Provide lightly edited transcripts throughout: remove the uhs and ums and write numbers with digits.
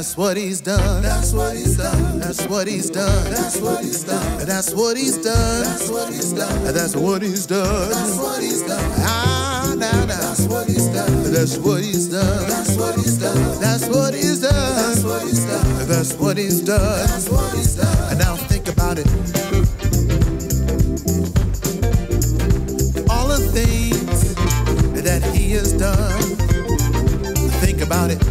that's what he's done. That's what he's done. That's what he's done. That's what he's done. That's what he's done. That's what he's done. That's what he's done. That's what he's done. Ah, nah, nah. That's what he's done. That's what he's done. That's what he's done. That's what he's done. That's what he's done. That's what he's done. That's what he's done. And now think about it. All the things that he has done. Think about it.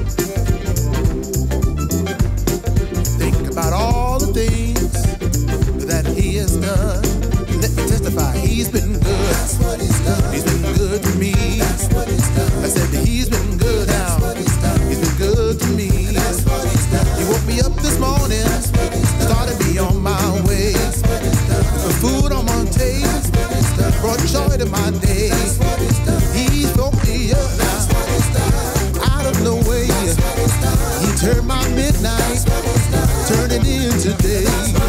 Think about all the things that he has done. Let me testify, he's been good. That's what he's done. He's been good to me. That's what he's done. I said that he's been good now. That's what he's done. He's been good to me. That's what he's done. He woke me up this morning. That's what he's done. Started me on my way. That's what he's done. The food on my table. That's what he's done. Brought joy to my day. That's what he's done. He woke me up That's what he's done. out of the way. That's what he's done. He turned my midnight, That's what he's done. turned it into day.